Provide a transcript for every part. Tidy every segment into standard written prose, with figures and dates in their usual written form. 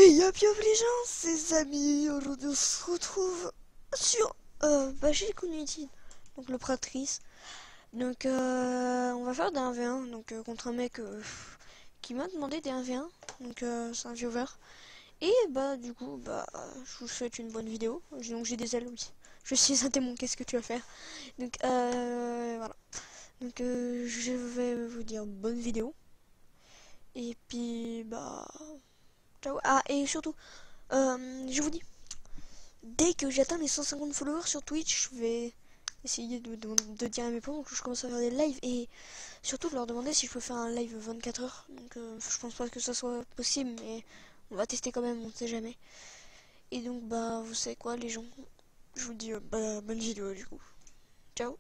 Bienvenue les gens, c'est Samy. Aujourd'hui on se retrouve sur chez Community, donc le Pratrice. Donc on va faire des 1v1 donc contre un mec qui m'a demandé des 1v1, donc c'est un viewer. Et du coup je vous souhaite une bonne vidéo. Donc j'ai des ailes, oui. Je suis un démon, qu'est-ce que tu vas faire? Donc voilà. Donc je vais vous dire bonne vidéo. Et puis ciao. Ah, et surtout, je vous dis, dès que j'atteins les 150 followers sur Twitch, je vais essayer de dire à mes parents que je commence à faire des lives et surtout de leur demander si je peux faire un live 24 heures. Donc je pense pas que ça soit possible, mais on va tester quand même, on sait jamais. Et donc vous savez quoi les gens, je vous dis bonne vidéo du coup. Ciao.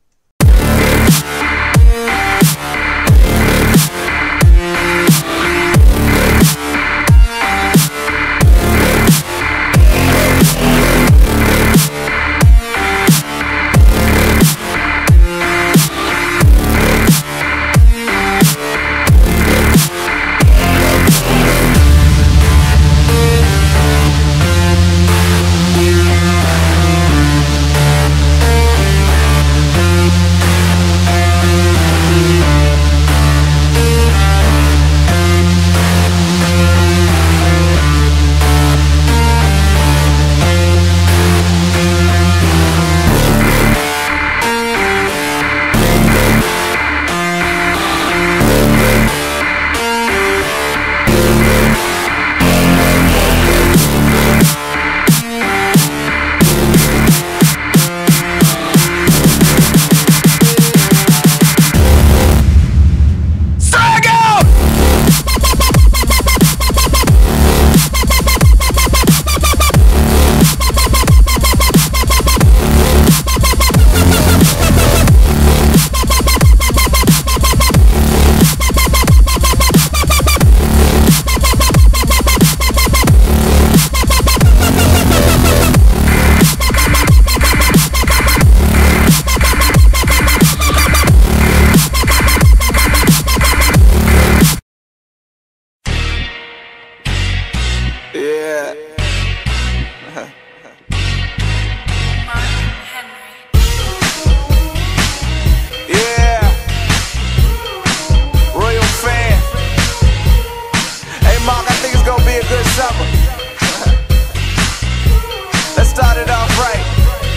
Yeah. Yeah. Royal fan. Hey Mark, I think it's gonna be a good summer. Let's start it off right.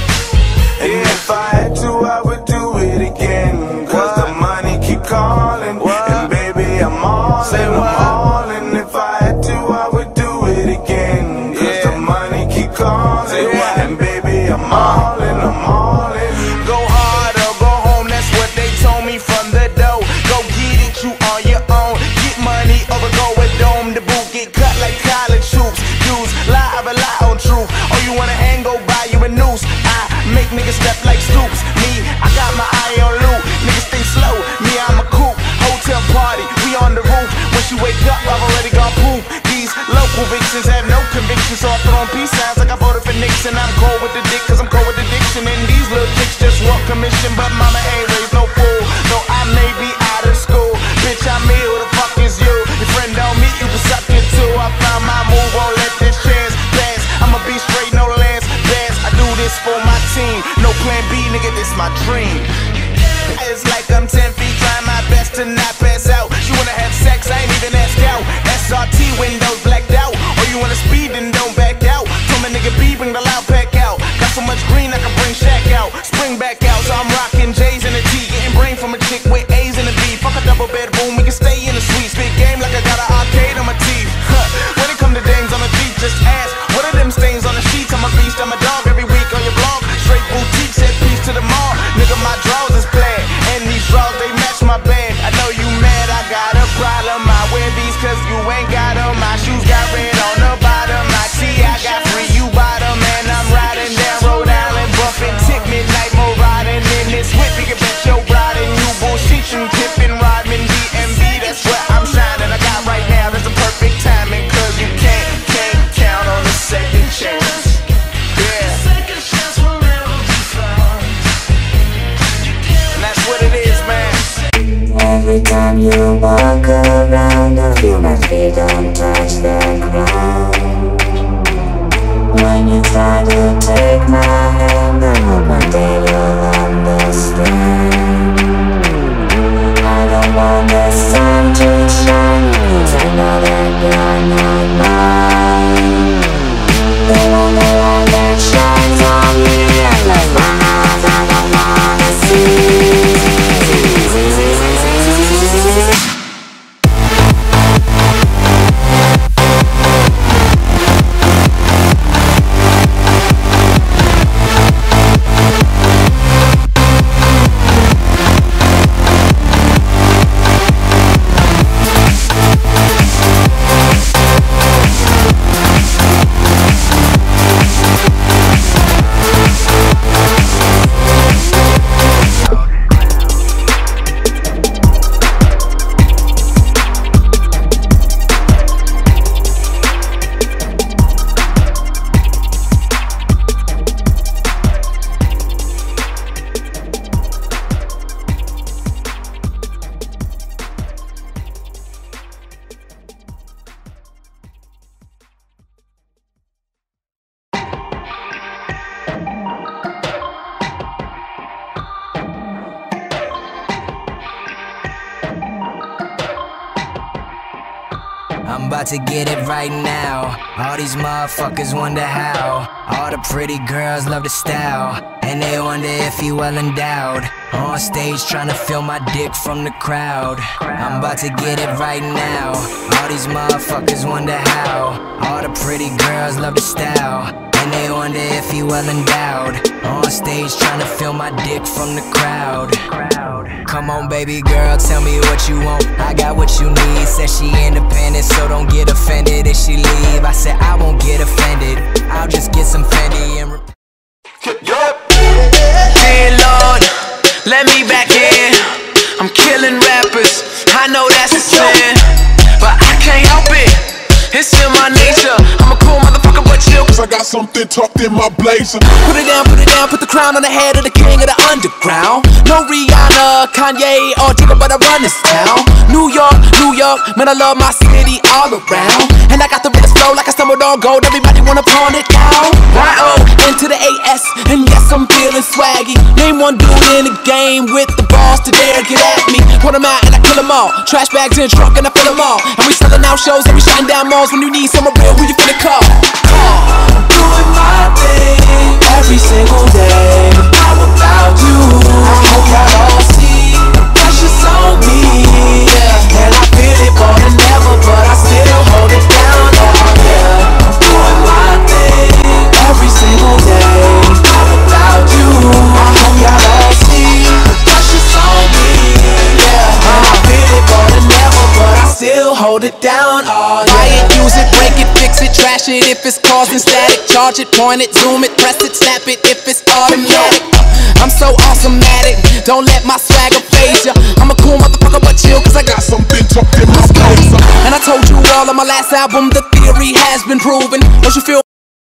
And if I had to, I would do it again. Cause the money keep calling. And baby, I'm all in. I'm all in. If I had to, I would do it again. Cause the money keep calling. And baby, I'm all in. I'm all in. Go hard or go home, that's what they told me from the dough. Go get it, you on your own. Get money over go with dome. The boot get cut like college hoops. Dudes lie, I rely on truth. Oh, you wanna hang, go buy you a noose. Make niggas step like Stoops. Me, I got my eye on loot. Niggas think slow, me I'm a coupe. Hotel party, we on the roof. When she wake up, I've already gone poop. These local vixens have no conviction, so I throw on peace signs like I voted for Nixon. I'm cold with the dick, cause I'm cold with addiction. And these little chicks just want commission, but mama ain't raised no fool. No, I may be out of school. Bitch, I'm here, who the fuck is you? Your friend don't meet, you can suck it too. I found my move, won't let this chance pass. I'ma be straight, no lance bass. I do this for my team. No plan B, nigga, this my dream. It's like I'm 10 feet, trying my best to not pass out. She wanna have sex, I ain't even ask out. SRT windows blacked out. Or you wanna speed, then don't back out. Told my nigga B, bring the loud pack out. Got so much green, I can bring Shaq out. Spring back out, so I'm rocking J's in the T. Getting brain from a chick with A's in the B. Fuck a double bedroom, we can stay in the suite. Spit game like I got an arcade on my teeth. When it come to dames on the beat, just ask. What are them stains on the sheets? I'm a beast, I'm a dog every week on your blog. Straight boutique, said peace to the mall. Nigga, my drawers is plaid. And these drawers, they match my bag. I know you mad, I got a problem. I wear these cause you ain't got them. My shoes got red on the bottom. I see I got free, you bottom. And I'm riding down Rhode Island, bumping tick midnight, more riding in this whip. You can bet your bride and you bullshit, you tipping Rodman, DMV. That's what I'm shining. I got right now, that's the perfect timing. Cause you can't count on the second chance. Every time you walk around, a few my feet don't touch the ground. try to take my hand, I hope one day you'll understand. I don't want this time to shine, 'cause I know that you're not mine. The only light that shines on me, I close my eyes, I don't wanna see. I'm about to get it right now. All these motherfuckers wonder how. All the pretty girls love the style, and they wonder if you well endowed. On stage trying to feel my dick from the crowd. I'm about to get it right now. All these motherfuckers wonder how. All the pretty girls love the style, and they wonder if you well endowed. On stage trying to feel my dick from the crowd. Come on baby girl, tell me what you want, I got what you need. Said she independent, so don't get offended if she leave. I said I won't get offended, I'll just get some Fendi and Dear Lord, let me back in. I'm killing rappers, I know that's a sin, but I can't help it, it's in my nature. I'm a cool motherfucker, but chill, 'cause I got something tucked in my blazer. put it down, put the crown on the head of the king of the underground. No Rihanna, Kanye, or Jigga, but I run this town. New York, man, I love my city all around. And I got the realest flow like I stumbled on gold, everybody wanna pawn it down. Y-O, into the A-S, and yes, I'm feeling swaggy. Name one dude in the game with the balls to dare get at me. Put them out and I kill them all, trash bags in the trunk and I fill them all. And we selling out shows and we shutting down malls. When you need someone real, who you finna call? I'm doing my thing every single day. How about you? I hope y'all all see the pressure's on me, yeah. And I feel it more than ever, but I still hold it down, oh yeah. I'm doing my thing every single day. How about you? I hope y'all all see the pressure's on me, yeah. And I feel it more than ever, but I still hold it down, oh yeah. Buy it, use it, break it, fix it, trash it if it's causing static. Charge it, point it, zoom it, press it, snap it if it's automatic. I'm so awesome at it, don't let my swagger phase ya. I'm a cool motherfucker, but chill, 'cause I got Something tucked in my blazer. and I told you all on my last album, the theory has been proven. Don't you feel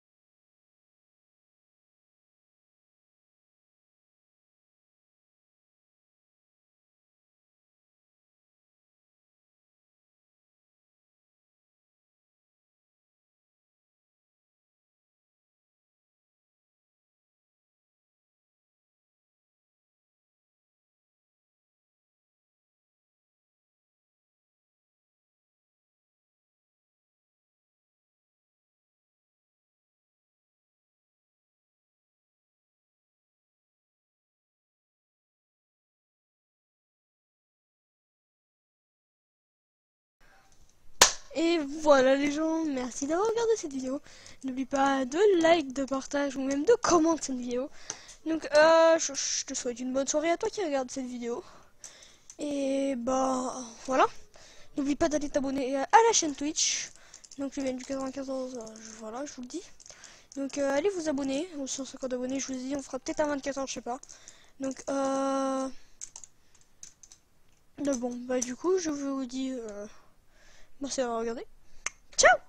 Et voilà les gens, merci d'avoir regardé cette vidéo. N'oublie pas de like, de partage ou même de commenter cette vidéo. Donc je te souhaite une bonne soirée à toi qui regarde cette vidéo. Et bah voilà. N'oublie pas d'aller t'abonner à la chaîne Twitch. Donc je viens du 94, voilà, je vous le dis. Donc allez vous abonner, aux 150 abonnés, je vous ai dit, on fera peut-être à 24 heures, je sais pas. Donc bon, bah du coup, je vous dis, merci d'avoir regardé. Ciao!